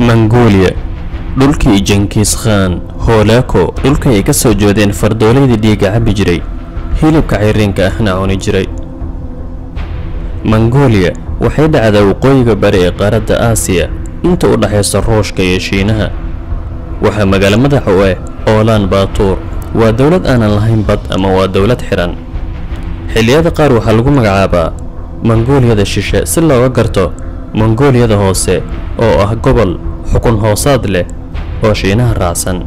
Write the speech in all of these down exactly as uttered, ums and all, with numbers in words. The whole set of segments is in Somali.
Mongolia dhulkii Genghis Khan Holoco dhulka ay ka soo jeedeen fardooleydii dhiiga cabi jiray hilibka cayrinka ahna cuni jiray. Mongolia waxay dhacdaa waqooyiga bari ee qaaradda Aasiya inta u dhaxaysa Ruushka iyo Shiinaha. waxa magaalo madax u ah Ulan Bator waa dawlad aan lahayn bad ama waa dawlad xiran. xilliyada qaar waxa lagu magacaabaa Mongolia shishe si looga garto Mongolia hoose oo ah gobol xukun hoosaad leh oo Shiinaha raacsan.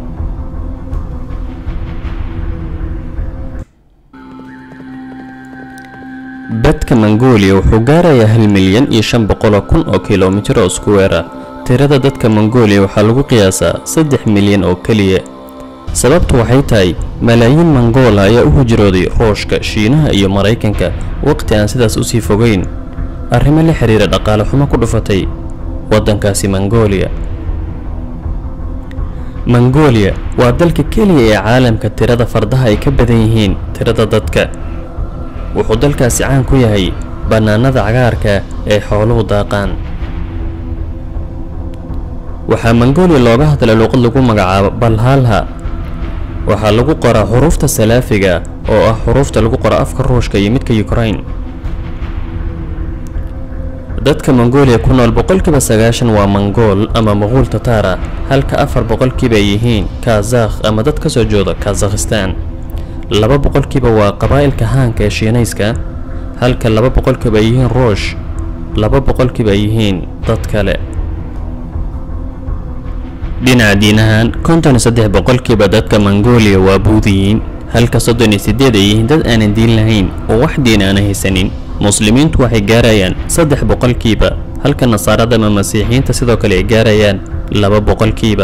dadka Mongolia wuxuu gaarayaa hal milyan iyo shan boqol kun oo kiiloomitir oo square ah. tirada dadka Mongolia waxa lagu qiyaasaa saddex milyan oo kaliya. sababtu waxay tahay malaayiin Mongol ayaa u hijrooday Ruushka, Shiinaha iyo Mareykanka waqti aan sidaas u sii fogeyn. arrimo la xiriira dhaqaale xumo ku dhufatay wadankaasi Mongolia. Mongolia waa dalka kaliya ee caalamka tirada fardaha ay ka badan yihiin tirada dadka. wuxuu dalkaasi caan ku yahay banaanada cagaarka ee xooluhu daaqaan. waxaa Mongolia looga hadlaa luqad lagu magacaabo Balhalha. waxaa lagu qoraa xuruufta salaafiga oo ah xuruufta lagu qoro afka Ruushka iyo midka Ukraine. dadka Mongolia ku nool boqolkiiba sagaashan waa Mongol ama Mughul Tatar, halka afar boqolkiiba yihiin Kazakh ama dad ka soo jeeda Kazakhstan. laba boqolkiiba waa qabaa'ilka Hanka ee Shiinayska, halka laba boqolkiiba yihiin Ruush, laba boqolkiiba yihiin dad kale. dhinaca diinahan konton iyo saddex boqolkiiba dadka Mongolia waa Buudhiyiin, halka soddon iyo siddeed ay yihiin dad aanan diin lahayn oo wax diin aan haysanin. muslimiintu waxay gaarayaan saddex boqolkiiba, halka nasaarada ama masiixiyiinta sidoo kale ay gaarayaan laba boqolkiiba.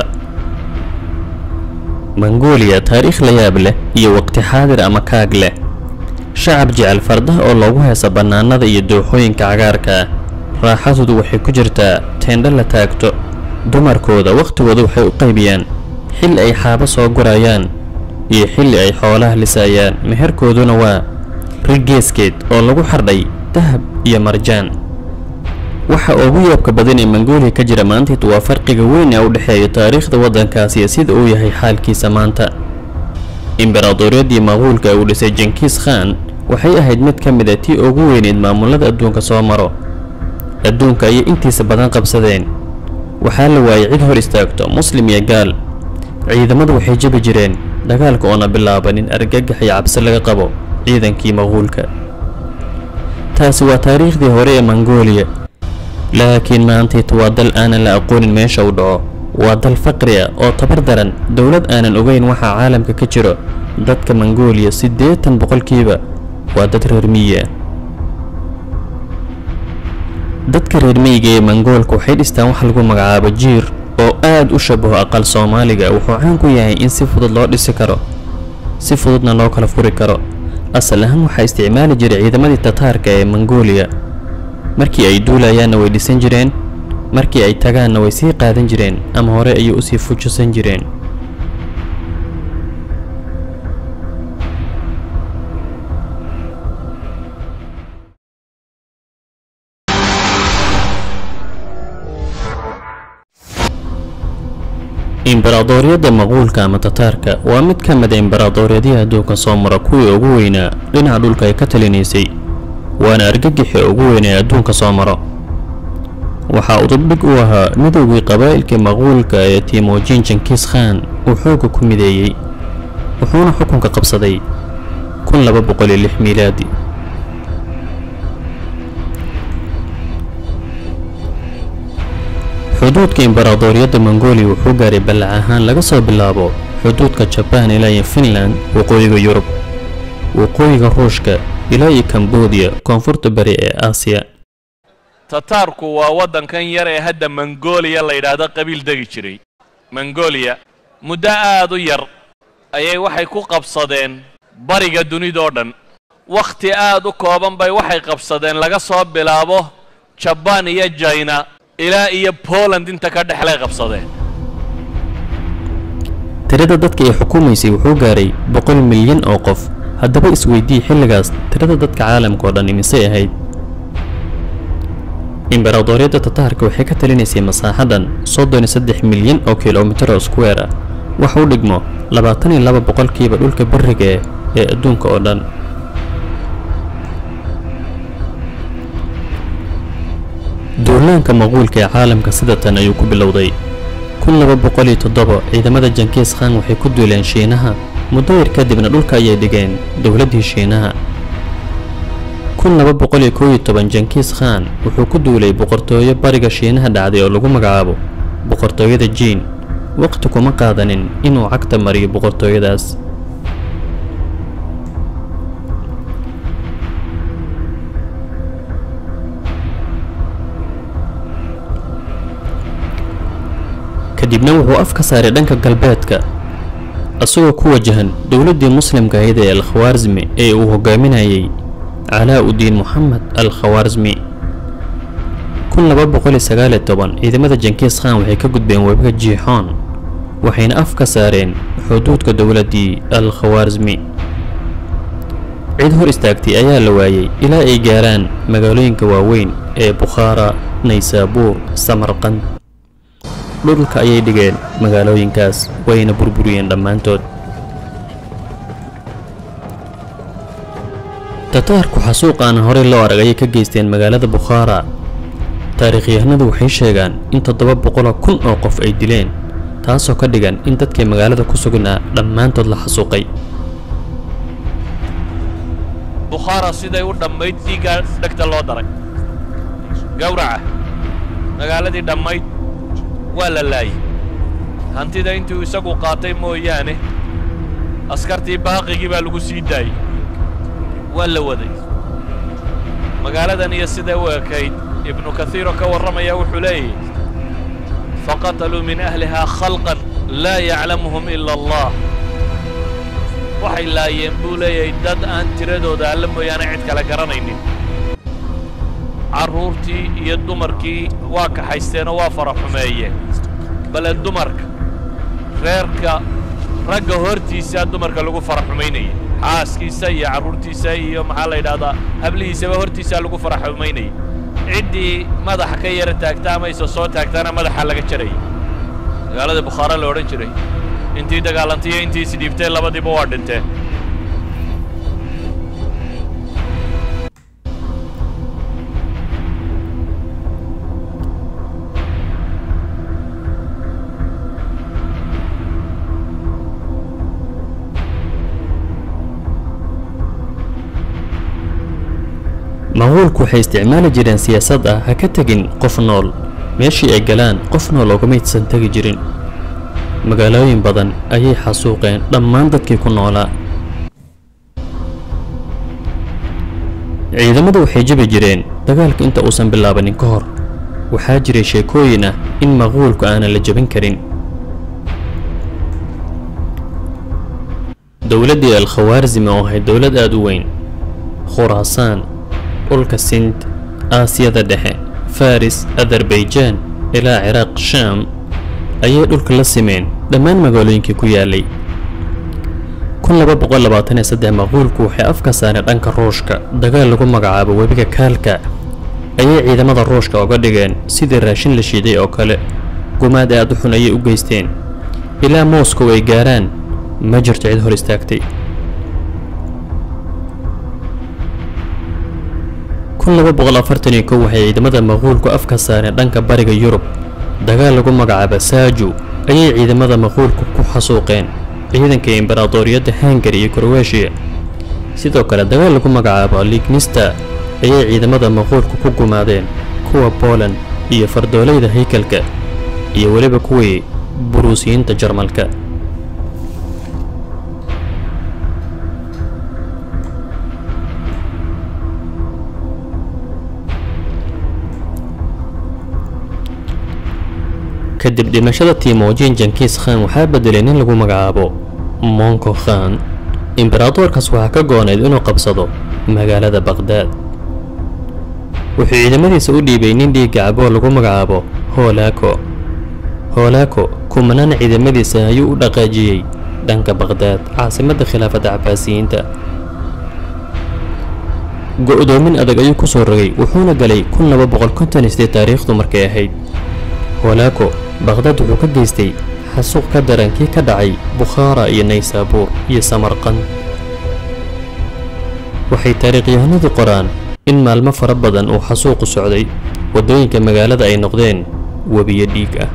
Mongolia taariikh la yaab leh iyo waqti xaadir ama kaag leh. shacab jecel fardaha oo loogu heesa banaanada iyo dooxooyinka cagaarka. raaxadoodu waxay ku jirtaa teendho la taagto. dumarkooda waqtigooda waxay u qaybiyaan xilli ay xaabo soo gurayaan iyo xilli ay xoolaha lisayaan. meherkooduna waa rigeeskeed oo lagu xardhay dahab iyo marjaan. waxa ugu yaabka badan ee Mongolia ka jira maanta waa farqiga weyn ee u dhaxeeya taariikhda wadankaasi iyo sida uu yahay xaalkiisa maanta. Imbaradoriyadii Mughulka ee uu dhisay Genghis Khan waxay ahayd mid ka mid ah tii ugu weyneed maamulada adduunka soo maro. adduunka ay intiisa badan qabsadeen. waxaa la waayay cid hor istaagto muslim iyo gaal. ciidamadu waxay jabi jireen dagaalka oo na bilaabanin argagax iyo cabsi laga qabo ciidankii Mughulka. taasi waa taariikhdii hore ee Mongolia. laakiin maanta waa dal aanan la aqoonin meesha uu dhaco. waa dal faqri ah oo tabar daran, dawlad aanan ogeyn waxa caalamka ka jiro. dadka Mongolia siddeetan boqolkiiba waa dad reer miyi ah. dadka reer miyiga ee Mongolka waxay dhistaan wax lagu magacaabo jiir oo aad u shabaho aqal Soomaaliga. wuxuu caan ku yahay in si fudud loo dhisi karo, si fududna loo kala furi karo. asal ahaan waxaa isticmaali jiray ciidamadii Tatarka ee Mongolia. markii ay duulayaanna way dhisan jireen, markii ay tagaanna way sii qaadan jireen ama hore ayay u sii fujisan jireen. Imbaradoriyadda Mughulka ama Tatarka waa mid ka mid ah imbaradoriyadaha adduunka soo mara kuwii ugu weynaa dhinaca dhulka ay ka talinaysay. waana argagixii ugu weyn ee adduunka soo maro. waxa uu dibdhig u ahaa midowgii qabaa'ilka Mughulka ee Temujin Genghis Khan uu xooga ku mideeyay, wuxuuna xukunka qabsaday kun laba boqol iyo lix miilaadi. xuduudka imbaradoriyadda Mongolia wuxuu gaaray ballac ahaan laga soo bilaabo xuduudka Japan ilaa Finland, waqooyiga Yurub, waqooyiga Ruushka ilaa iyo Cambodia, koonfurta bari ee Aasiya. Tatarku waa wadankan yar ee hadda Mongolia la yiraahdo qabiil degi jiray. Mongolia muddo aad u yar ayay waxay ku qabsadeen bariga dunida oo dhan. waqti aad u kooban bay waxay qabsadeen laga soo bilaabo Japan iyo China ilaa iyo Poland inta ka dhexlay qabsadeen. tirada dadka ay xukuumaysay wuxuu gaaray boqol milyan oo qof. haddaba isweydii xilligaas tirada dadka caalamka oo dhan imisay ahayd. imbaradoriyadda tataarka waxay ka talinaysay masaaxadan soddon iyo saddex milyan oo kiiloomitir oo square ah wax u dhigmo labaatan iyo laba boqolkiiba dhulka bariga ee adduunka oo dhan. duulaanka maquulka ee caalamka sidatan ayuu ku bilowday. kun laba boqol iyo toddoba ciidamada Genghis Khan waxay ku duuleen Shiinaha muddo yar kadibna dhulka ayay dhigeen dowladdii Shiinaha. kun laba boqol iyo kow iyo toban Genghis Khan wuxuu ku duulay boqortooyo bariga Shiinaha dhacday oo lagu magacaabo boqortooyada Jin. waqti kuma qaadanin inuu cagta mariyo boqortooyadaas. kadibna wuxuu af ka saaray dhanka galbeedka asagoo ku wajahan dowladdii muslimka ahayd ee al-Khwarizmi ee uu hogaaminayay Calaa-u-Diin Muxamed al-Khwarizmi. kun laba boqol iyo sagaal iyo toban ciidamada Genghis Khan waxay ka gudbeen webiga Jiixoon waxayna af ka saareen xuduudka dowladdii al-Khwarizmi. cid hor istaagtay ayaa la waayay ilaa ay gaaraan magaalooyinka waaweyn ee Bukhara, Naysaabuur, Samarqand. dhulka ayay dhigeen magaalooyinkaas wayna burburiyeen dhammaantood. tataarku xasuuq aan horey loo arag ayay ka geysteen magaalada Bukhara. taariikhyahanadu waxay sheegaan in toddoba boqol kun oo qof ay dileen taasoo ka dhigan in dadkii magaalada ku sugnaa dhammaantood la xasuuqay. Bukhara siday u dhammayd dhiigga dhagta loo daray gawraca magaaladii dhammayd waa la laayay. hantida intuu isagu qaatay mooyaane askartii baaqigii baa lagu sii daayay waa la waday. magaaladan iyo sida u ekayd ibnu kathiir oo ka warramaya wuxuu leeyahay faqataluu min ahlihaa khalqan laa yaclamuhum ila allah. waxay laayeen buu leeyahay dad aan tiradooda alla mooyaane cid kale garanaynin. carruurtii iyo dumarkii waa kaxaysteenoo waa fara xumeeyeen. bale dumarka reerka ragga hortiisa dumarka lagu fara xumaynayay xaaskiisa iyo carruurtiisa iyo maxaa la yidhahdaa hablihiisaba hortiisa lagu fara xumaynayay. ciddii madaxa ka yara taagta ama isa soo taagtaana madaxa laga jarayay. magaalada Bukhara la odhan jiray intii dagaalantay iyo intii isdhiibtay labadiiba waa dhinteen. maquulku waxay isticmaali jireen siyaasad ah ha ka tegin qof nool meeshii ay galaan qof nool oo gumaysan tagi jirin. magaalooyin badan ayay xasuuqeen dhammaan dadkii ku noolaa. ciidamadu waxay jabi jireen dagaalka inta uusan bilaabanin ka hor. waxaa jiray sheekooyin ah in maquulku aanan la jabin karin. dowladdii al-Khwarizmi oo ahayd dowlad aad u weyn, Khuraasaan, dhulka Sind, Aasiyada Dhexe, Faris, Azerbaijan ilaa Ciraaq, Shaam ayay dhulka la simeen dhammaan magaalooyinkii ku yaalay. kun laba boqol labaatan iyo saddex maquulku waxay afka saareen dhanka Ruushka. dagaal lagu magacaabo webiga Kaalka ayay ciidamada Ruushka uga dhigeen sidii raashin la shiiday oo kale. gumaad aad u xun ayay u geysteen ilaa Moscow ay gaaraan ma jirto cid hor istaagtay. kun laba boqol afartan iyo kow waxay ciidamada maquulku afka saareen dhanka bariga Yurub. dagaal lagu magacaabo Saaju ayay ciidamada maquulku ku xasuuqeen ciidanka imbaradoriyadda Hungary iyo Croatia. sidoo kale dagaal lagu magacaabo Lignista ayay ciidamada maquulku ku gumaadeen kuwa Poland iyo fardoolayda haykalka iyo waliba kuwii Buruusiyiinta Jarmalka. kadib dhimashada Timujin, Genghis Khan waxaa bedelay nin lagu magacaabo Monko Khan. imbaradorkaas waxaa ka gooneyd inuu qabsado magaalada Baghdad. wuxuu ciidamadiisa u dhiibay nin dhiig cabo lagu magacaabo Holako. Holako kumanaan ciidamadiisa ayuu u dhaqaajiyay dhanka Baghdad, caasimadda khilaafada Cabbaasiyiinta. go'doomin adag ayuu ku soo rogay wuxuuna galay kun laba boqol konton iyo siddeed taariikhdu markay ahayd. holaako baqdaad wuxuu ka geystay xasuuq ka darankii ka dhacay bukhaara iyo naysaabuur iyo samarqand. waxay taariikhyahanadu qoraan in maalmo fara badan uu xasuuqu socday waddooyinka magaalada ay noqdeen webiyo dhiig ah.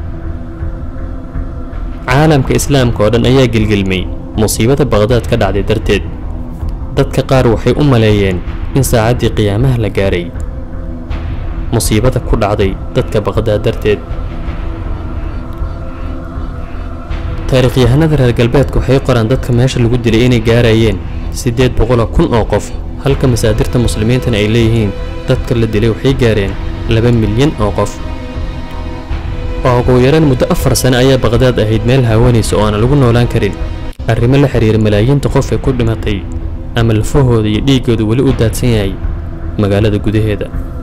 caalamka islaamka oo dhan ayaa gelgelmay musiibada baqdaad ka dhacday darteed. dadka qaar waxay u maleeyeen in saacaddii qiyaamaha la gaaray musiibada ku dhacday dadka baqdaad darteed. taariikhyahanada reer galbeedka waxay qoraan dadka meesha lagu dilay inay gaarayeen siddeed boqol kun oo qof halka masaadirta muslimiintana ay leeyihiin dadka la dilay waxay gaareen laba milyan oo qof. oo ugu yaraan muddo afar sano ayaa baqdaad ahayd meel haawanaysa oo aan lagu noolaan karin arrimo la xiriira malaayiinta qof ee ku dhimatay ama lafahooda iyo dhiiggooda weli u daadsan yahay magaalada gudaheeda.